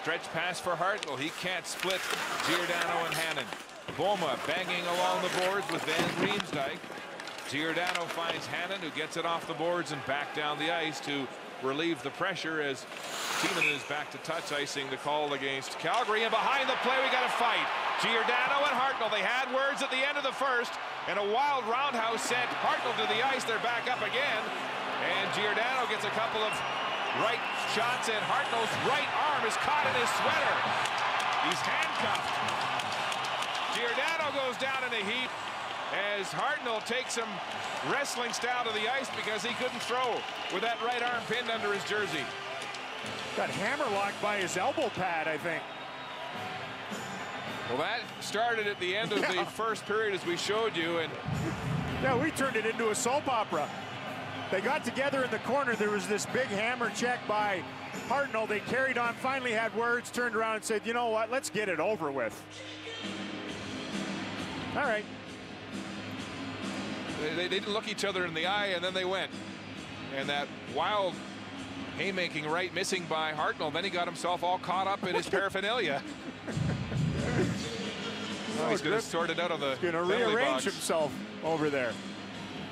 stretch pass for Hartnell. He can't split Giordano and Hannon. Boma banging along the boards with Van Riemsdyk. Giordano finds Hannon, who gets it off the boards and back down the ice to relieve the pressure as Tiemann is back to touch, icing the call against Calgary. And behind the play, we got a fight. Giordano and Hartnell, they had words at the end of the first, and a wild roundhouse sent Hartnell to the ice. They're back up again, and Giordano gets a couple of right shots, and Hartnell's right arm is caught in his sweater. He's handcuffed. Giordano goes down in a heap as Hartnell takes him wrestling style to the ice because he couldn't throw with that right arm pinned under his jersey. Got hammerlocked by his elbow pad, I think. Well, that started at the end of the first period, as we showed you, and yeah, we turned it into a soap opera. They got together in the corner. There was this big hammer check by Hartnell. They carried on, finally had words, turned around and said, you know what, let's get it over with. All right. They didn't look each other in the eye, and then they went. And that wild haymaking right missing by Hartnell. Then he got himself all caught up in his paraphernalia. Oh, he's going to sort it out of the penalty box. Going to rearrange himself over there.